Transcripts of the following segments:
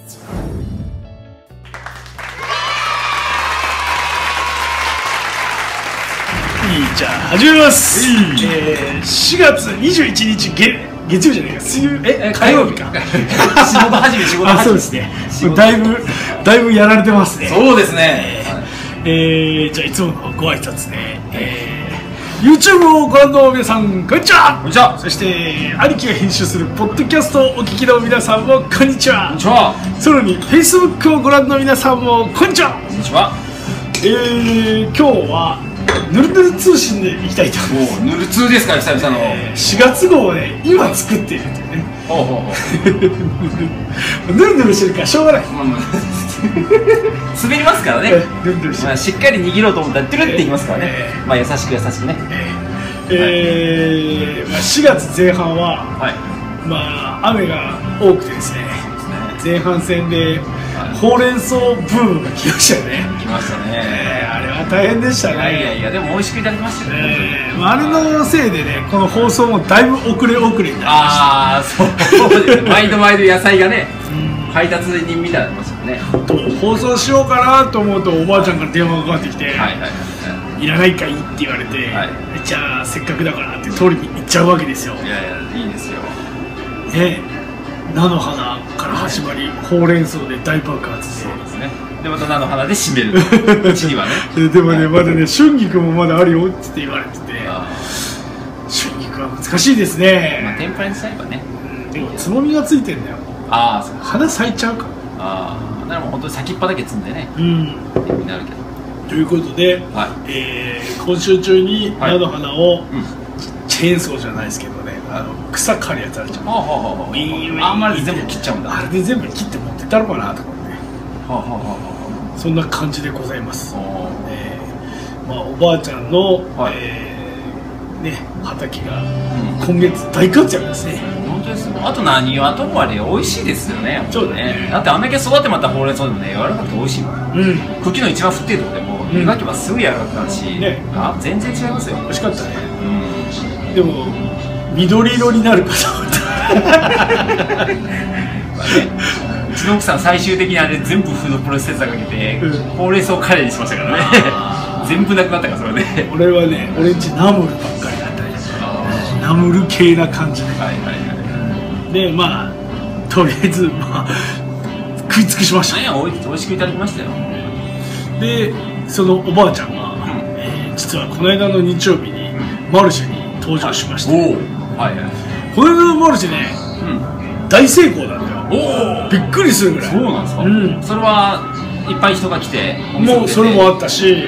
じゃあ始めます。4月21日月曜じゃないか、火曜日か。 仕事始め。 そうですね。だいぶやられてますね。 そうですね。 じゃあいつものご挨拶で、YouTube をご覧の皆さん、こんにちは。 こんにちは。 そして兄貴が編集するポッドキャストをお聞きの皆さんもこんにちは。 こんにちは。 さらに Facebook をご覧の皆さんもこんにちは。 こんにちは。 今日はぬるぬる通信でいきたいと思います。 ぬる通ですか、久々の。 4月号をね、今作っているというね。ぬるぬるしてるからしょうがない。 滑りますからね。 ぬるぬるしてる。 しっかり握ろうと思ったらトゥルっていきますからね。まあ優しくね。 4月前半は、まあ雨が多くてですね、前半戦でほうれん草ブームが来ましたよね。 来ましたね。 あれは大変でしたね。 いやでも美味しくいただきましたよね。 あれのせいでね、この放送もだいぶ遅れになりました。 ああ、そうですね。毎度野菜がね、配達人みたいになってましたね。 放送しようかなと思うとおばあちゃんから電話がかかってきて、いらないかいって言われて、じゃあせっかくだからって取りに行っちゃうわけですよ。 いやいいですよね。菜の花から始まり、ほうれん草で大爆発で、 そうですね。でまた菜の花で締める。うちにはね。 でもね、まだね、春菊もまだあるよって言われてて、春菊は難しいですね。 まあ天ぷらにしちゃえばね。 でもつぼみがついてんだよ。 ああ、そう。 花咲いちゃうから。 ああ、だからもう本当に先っぱだけ摘んでね。になるけど。 ということで、今週中に菜の花をチェーンソーじゃないですけどね、草刈るやつあるじゃん。 あんまり全部切っちゃうんだ。 あれで全部切って持ってったのかなと思って、そんな感じでございます。まあおばあちゃんの畑が今月大活躍ですね。 本当ですよ。あと何はともあれ美味しいですよね。そうだね。だってあんだけ育てまたほうれん草でもね、柔らかくて美味しいもん。茎の一番太いところでも磨けばすぐ柔らかくなるし、全然違いますよ。 美味しかったね。でも緑色になるかと思った。 うちの奥さん最終的にあれ全部フードプロセッサーかけてほうれん草カレーにしましたからね。全部なくなったからそれね。 俺はね、俺んちナムルばっかりだったり、ナムル系な感じで、まあとりあえずまあ食い尽くしましたね。 美味しくいただきましたよ。 でそのおばあちゃんが実はこの間の日曜日にマルシェに登場しまして、この間のマルシェね、大成功なんだよ。びっくりするぐらい。 そうなんですか。それはいっぱい人が来て、 もうそれもあったし、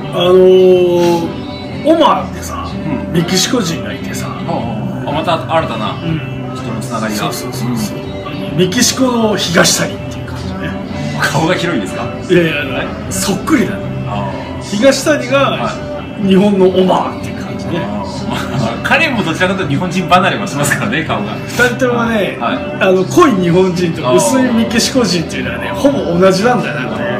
オマーってさ、メキシコ人がいてさ、 また新たな人のつながりが。そうメキシコの東谷っていう感じね。 顔が広いんですか。 いやそっくりだね。東谷が日本のオマーっていう感じね。 彼もどちらかというと日本人離れもしますからね、顔が。 2人ともね、濃い日本人と薄いメキシコ人っていうのはね、ほぼ同じなんだなっていう。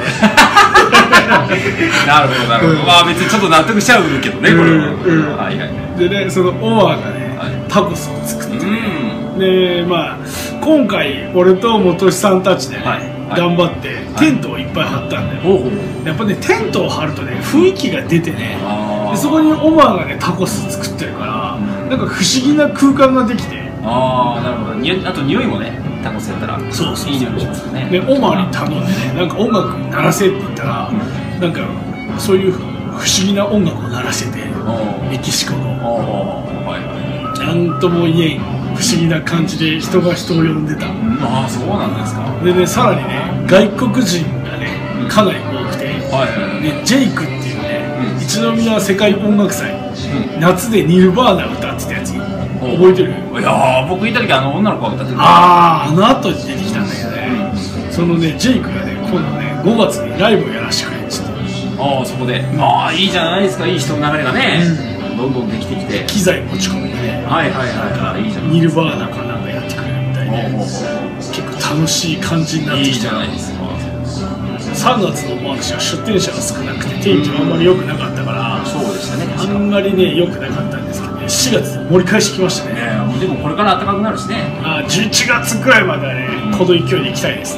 なるほど。まあ別にちょっと納得しちゃうけどね、これは。 でね、そのオマーがね、タコスを作ってね、でまあ今回俺と本さんたちでね頑張ってテントをいっぱい張ったんだよ。やっぱねテントを張るとね雰囲気が出てね、でそこにオマーがねタコス作ってるからなんか不思議な空間ができて、 なるほど。あと匂いもね、タコスやったらいい匂いしますよね。 でオマーに頼んでね、なんか音楽鳴らせって言ったら、なんかそういう不思議な音楽を鳴らしてて、メキシコのなんとも言えん不思議な感じで人が人を呼んでた。 そうなんですか。 でね、さらにね外国人がねかなり多くて、ジェイクっていうね、一宮世界音楽祭、夏でニルバーナ歌ってたやつ覚えてる？ いや僕いた時女の子が歌ってる。 あの後に出てきたんだけどね、そのねジェイクがね今度ね5月にライブをやらせてくれるっつって。 そこでいいじゃないですか。いい人の流れがねどんどんできてきて、 機材持ち込みでね、ニルバーナかなんかやってくれるみたいで、結構楽しい感じになってきた。3月のマルシェは出店者が少なくて天気もあんまり良くなかったから、あんまりね良くなかったんですけどね、4月で盛り返してきましたね。 でもこれから暖かくなるしね。 11月ぐらいまではねこの勢いでいきたいですね。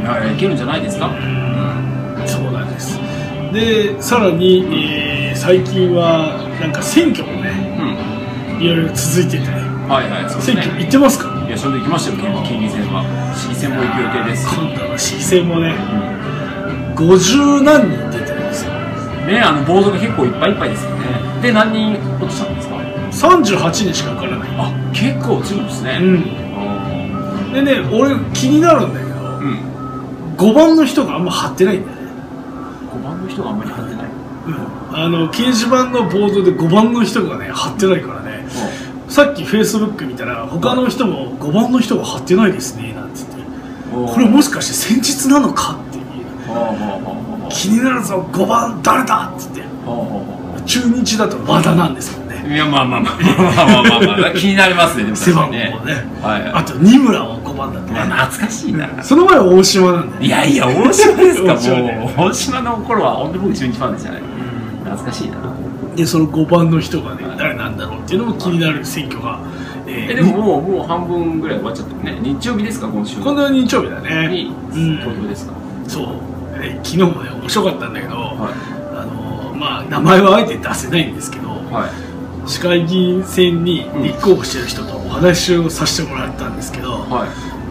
いけるんじゃないですか。 そうなんです。でさらに、最近はなんか選挙もね、いろいろ続いてて、選挙行ってますか？ いや、それで行きましたよ、県議選は。市議選も行く予定です。 今度の市議選もね、50何人出てるんですよね。ボードが結構いっぱいいっぱいですよね。で、何人落ちたんですか ？38人しか受からない。 あ、結構落ちるんですね。 でね、俺気になるんだけど、5番の人があんま貼ってないんだよね。 5番の人があんまり貼ってない。 掲示板のボードで5番の人がね貼ってないからね。さっきフェイスブック見たら他の人も5番の人が貼ってないですねなんて言って、これもしかして先日なのかっていう、気になるぞ5番誰だっつって、中日だと和田なんですけどね。 いや、まあ気になりますね。 背番号ね。あと二村も5番だったね。 懐かしいな。 その前は大島なんだよ。 いやいや、大島ですか。もう大島の頃は本当に僕中日ファンでしたね。懐かしいな。 でその5番の人がね誰なんだろうっていうのも気になる選挙が。 でももう半分ぐらい終わっちゃったね。日曜日ですか、今週。 今度は日曜日だね。 投票ですか。 そう。昨日もね面白かったんだけど、まあ名前はあえて出せないんですけど、市会議員選に立候補してる人とお話をさせてもらったんですけど、ま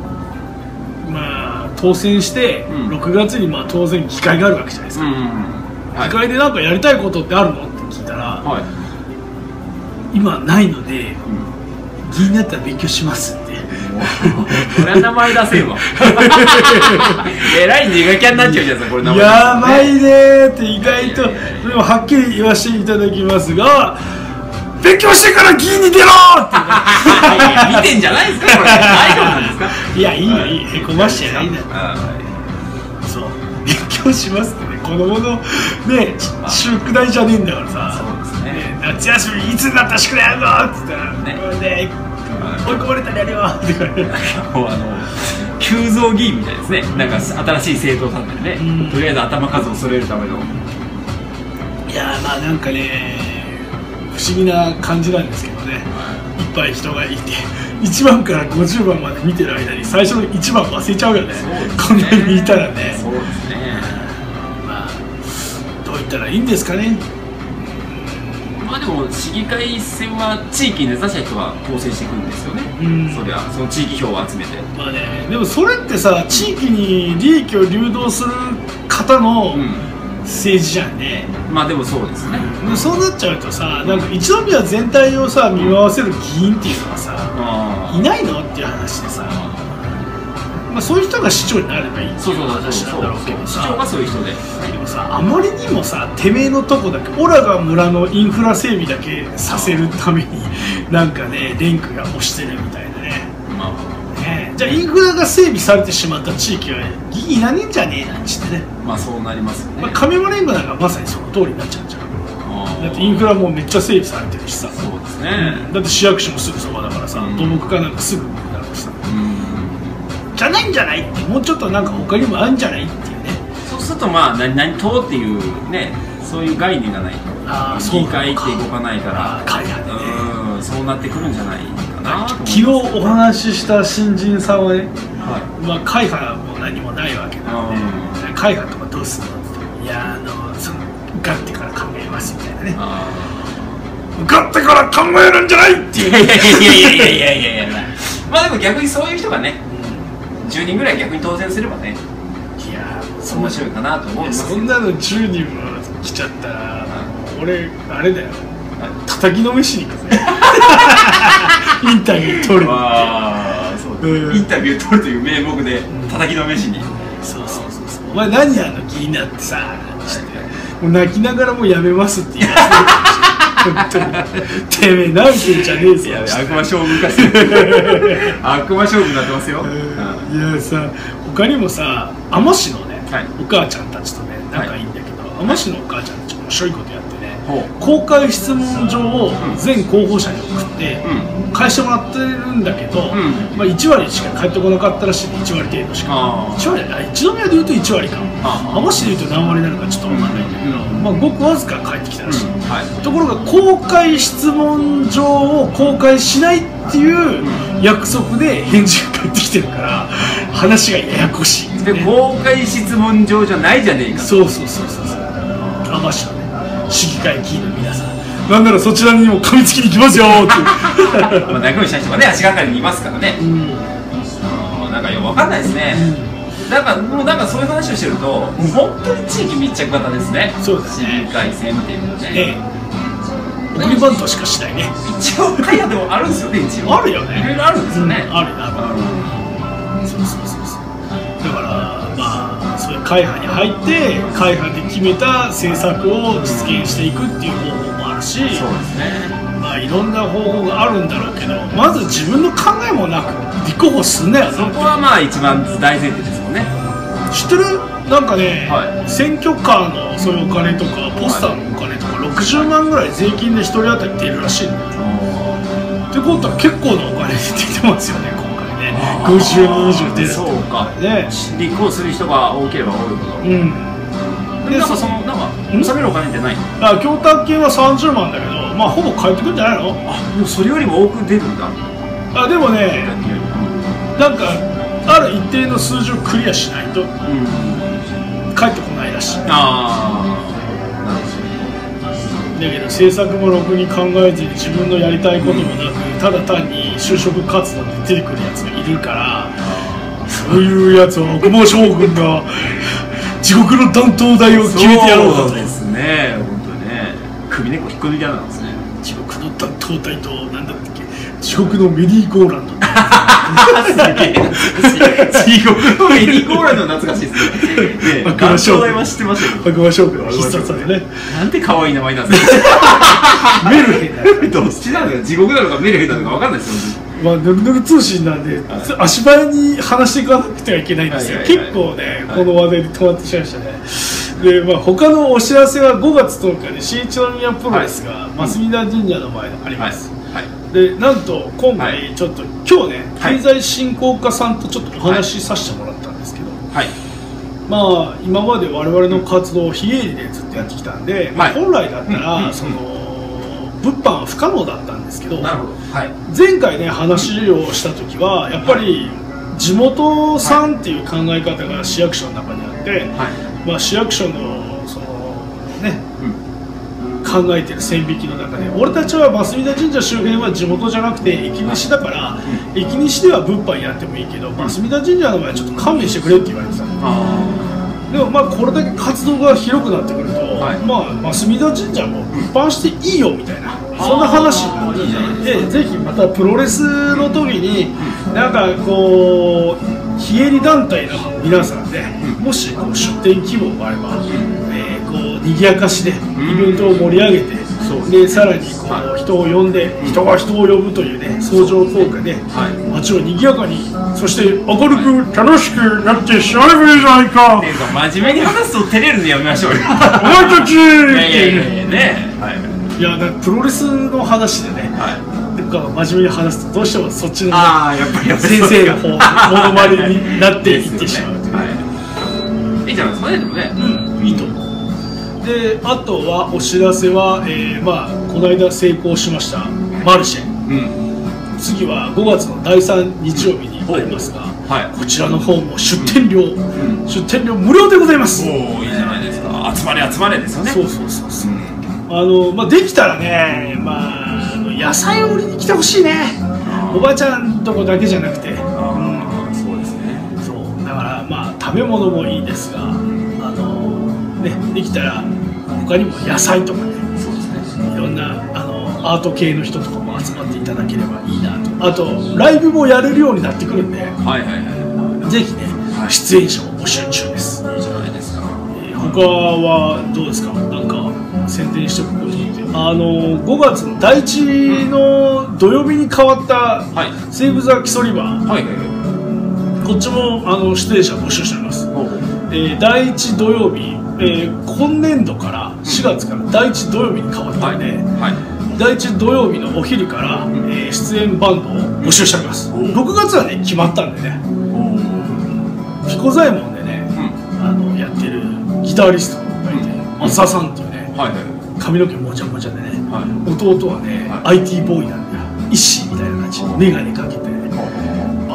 あ当選して6月にまあ当然議会があるわけじゃないですか。議会で何かやりたいことってあるのって聞いたら、今ないので議員になったら勉強しますって。 これは名前出せよ。えらい苦キャになっちゃうじゃん、これ名前。 やばいねーって意外とでもはっきり言わせていただきますが、勉強してから議員に出ろーって。 見てんじゃないですか、これ。大丈夫なんですか？ いや、いいよいいよ、へこましちゃないんだよ。そう、勉強しますってね、子供のね宿題じゃねえんだからさ。そうですね。夏休みいつになったら宿題やるのって言ったらね、追い込まれたらやるよって言われる。 もう急増議員みたいですね。なんか新しい政党さんでね、とりあえず頭数を揃えるための。 いやまあなんかね不思議な感じなんですけどね、いっぱい人がいて1番から50番まで見てる間に最初の1番忘れちゃうよね。こんなにいたらね。そうですね。まあどう言ったらいいんですかね。 まあでも市議会選は地域に根ざした人が当選してくるんですよね。そりゃその地域票を集めて。まあね、でもそれってさ地域に利益を流動する方の政治じゃんね。 まあでもそうですね。 そうなっちゃうとさ、なんか一宮全体をさ見回せる議員っていうのはさ、いないのっていう話でさ、まあそういう人が市長になればいいっていう話なんだろうけどさ、 市長がそういう人で。 でもさ、あまりにもさてめえのとこだけオラが村のインフラ整備だけさせるためになんかねレンクが押してるみたいなね。じゃあインフラが整備されてしまった地域は議員いらねえんじゃねえなんちってね。 まあそうなりますよね。 上村連合なんかまさにその通りになっちゃうんじゃん。だってインフラもめっちゃ整備されてるしさ。そうですね。だって市役所もすぐそばだからさ、土木課なんかすぐになるしさ。じゃないんじゃないって、もうちょっとなんか他にもあるんじゃないっていうね。 そうするとまあ何党っていうね、そういう概念がないと議会って動かないから、会派でね、そうなってくるんじゃないかな。 昨日お話しした新人さんはね、まあ会派も何もないわけなので、会派とかどうするのって言って、いやその受かってから考えますみたいなね。受かってから考えるんじゃないっていう。いやまあでも逆にそういう人がね、10人ぐらい逆に当選すればね、いや面白いかなと思います。 そんなの10人も来ちゃったら、俺あれだよ、叩きのめしに行くぜ。インタビュー取る。 インタビュー取るという名目で叩きのめしに。 そうお前何やんの議員になってさ、もう泣きながらもうやめますって言いますね。てめえ何てんじゃねえぞ。 悪魔勝負かし悪魔勝負になってますよ。 いやさ、他にもさ海士のね、お母ちゃんたちとね仲いいんだけど、海士のお母ちゃんたち面白いことやってね、公開質問状を全候補者に送って返してもらってるんだけど、まあ1割しか返ってこなかったらしいね。1割程度しか。1割一宮でいうと1割か、海士でいうと何割になるかちょっと分かんないんだけど、まあごくわずか返ってきたらしい。ところが公開質問状を公開しないっていう約束で返事が返ってきてるから、話がややこしい。 いう、 で公開質問状じゃないじゃねえか。 そうそうそうそうそう、あましょね、市議会議員の皆さん、なんならそちらにも噛みつきに行きますよーってまあ中身社長はね、足がかりにいますからね、なんかよくわかんないですね、なんかもうなんかそういう話をしてると、本当に地域密着型ですね。 そうですね。 市議会選っていうのね。 送りバントしかしないね。 一応会派でもあるんですよね、一応。 あるよね。 いろいろあるんですよね。 あるあるある。そうそうそうそう。だからまあそういう会派に入って会派で決めた政策を実現していくっていう方法もあるし、そうですね。まあいろんな方法があるんだろうけど、まず自分の考えもなく立候補すんなよ。 そこはまあ一番大前提ですもんね。 知ってる？なんかね、選挙カーのそういうお金とかポスターのお金とか60万ぐらい税金で1人当たり出るらしいんだよ。ってことは結構なお金出てますよね、今回ね。50人以上出る。 そうか。ね、立候補する人が多ければ多いほど。で、なんかそのなんか納めるお金ってないの？ 供託金は30万だけど、まあほぼ返ってくるんじゃないの？ あ、もうそれよりも多く出るんだ。 でもね、なんかある一定の数字をクリアしないと返ってこないらしい。だけど政策もろくに考えずに自分のやりたいこともなく、ただ単に就職活動で出てくるやつがいるから、そういうやつは悪魔将軍が地獄の断頭台を決めてやろうかと。 そうですね、本当にね、首根っこ引っこ抜きなんですね。 地獄の断頭台となんだったっけ、地獄のメリーゴーランド。 すげえ地獄のメリーゴーランド懐かしいですね。 悪魔将軍は知ってましたけど、 悪魔将軍の必殺技ね。 なんて可愛い名前なんですか。 メルヘンどっちなのか、地獄なのかメルヘンなのか分かんないですよ。 まあぬるぬる通信なんで足早に話していかなくてはいけないんですよ。結構ねこの話題で止まってしまいましたね。で、まあ他のお知らせは5月10日に新一宮プロレスが増田神社の前であります。で、なんと今回ちょっと今日ね経済振興課さんとちょっとお話しさせてもらったんですけど、まあ今まで我々の活動を非営利でずっとやってきたんで、本来だったらその物販は不可能だったんですけど、前回ね話をした時はやっぱり地元産っていう考え方が市役所の中にあって、まあ市役所のそのね考えてる線引きの中で、俺たちは増田神社周辺は地元じゃなくて駅西だから、駅西では物販やってもいいけど増田神社の場合はちょっと勘弁してくれって言われてた。でもまあこれだけ活動が広くなってくると、まあ増田神社も物販していいよみたいな、そんな話になってで、ぜひまたプロレスの時になんかこう非営利団体の皆さんで、もしこう出店規模があれば、こう賑やかしでイベントを盛り上げて、でさらにこう人を呼んで、人が人を呼ぶというね相乗効果で街を賑やかに、そして明るく楽しくなってしまえばいいじゃないか。 真面目に話すと照れるのやめましょうよ。お前たち。 いやだからプロレスの話でね、真面目に話すとどうしてもそっちの先生の方モノマネになっていってしまうという。 いいじゃないですかね、でもね。 いいと思う。で、あとはお知らせは、まあこの間成功しましたマルシェ、次は5月の第3日曜日にありますが、こちらの方も出店料無料でございます。 おお、いいじゃないですか。集まれ集まれですよね。 そうそうそうそう。まあできたらね、まあ野菜を売りに来てほしいね。おばちゃんとこだけじゃなくて、 そうですね。 そうだからまあ食べ物もいいですが、ね、できたら他にも野菜とかね、いろんなアート系の人とかも集まっていただければいいなと。あとライブもやれるようになってくるんで、ぜひね出演者を募集中です。 いいじゃないですか。 他はどうですか、なんか宣伝しておくことって。5月の第1の土曜日に変わった西武座基礎リバー、こっちも出演者募集しております。第1土曜日、今年度から4月から第1土曜日に変わったんで、第1土曜日のお昼から、出演バンドを募集しております。6月はね決まったんでね、彦左衛門でね、やってるギタリストがいて、松田さんっていうね、髪の毛もちゃもちゃでね、弟はね IT ボーイなんだよ。イッシーみたいな感じで眼鏡かけて、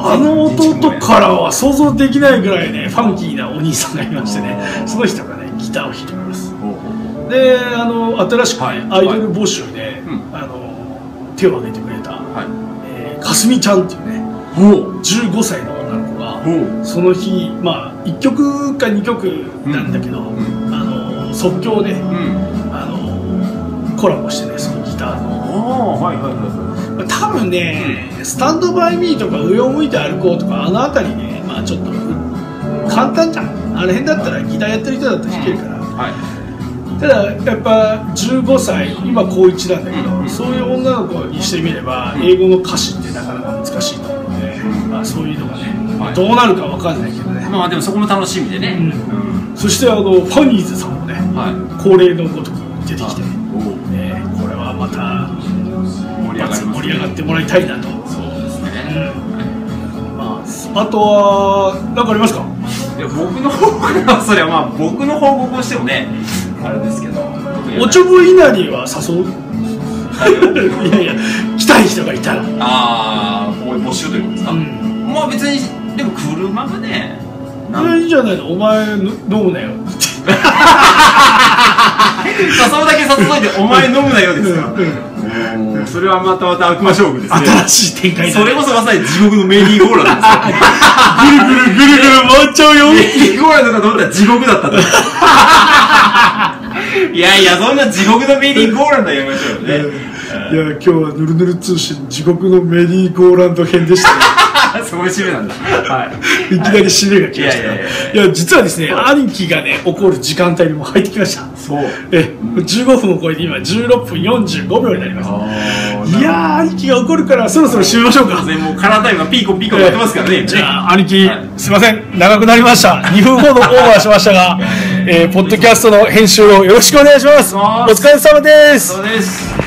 あの弟からは想像できないぐらいねファンキーなお兄さんがいましてね、その人がねギターを弾いてます。で新しくねアイドル募集で手を挙げてくれたかすみちゃんっていうね15歳の女の子がその日まあ1曲か2曲なんだけど即興でコラボしてねそのギターの多分ね「スタンドバイミー」とか「上を向いて歩こう」とかあの辺りねまあちょっと簡単じゃんあの辺だったらギターやってる人だったら弾けるから。ただやっぱ15歳今高1なんだけどそういう女の子にしてみれば英語の歌詞ってなかなか難しいと思うのでまあそういうのがねどうなるかわかんないけどねまあでもそこも楽しみでねそしてファニーズさんもね恒例のごとく出てきてこれはまた盛り上がってもらいたいなとそうですねまああとは何かありますか？ いや僕の方からそれはまあ僕の報告をしてもねあれですけどおちょぼいなりは誘ういやいや来たい人がいたらああこういう募集ということですか、まあ別にでも車がねいいじゃないのお前飲むなよって誘うだけ誘っといてお前飲むなよですかそれはまた悪魔勝負ですね新しい展開それこそまさに地獄のメリーゴーランドですよぐるぐる回っちゃうよメリーゴーランドかと思ったら地獄だったといやいやそんな地獄のメリーゴーランドやめましょうねいや今日はぬるぬる通信地獄のメリーゴーランド編でしたねそういう締めなんだはいいきなり締めが来ましたいや実はですね兄貴がね起こる時間帯にも入ってきましたそう15分を超えて今16分45秒になりますいや兄貴が起こるからそろそろ締めましょうかもうカラータイムがピーコンピーコンやってますからねじゃあ兄貴すいません長くなりました2分ほどオーバーしましたがポッドキャストの編集をよろしくお願いしますお疲れ様です。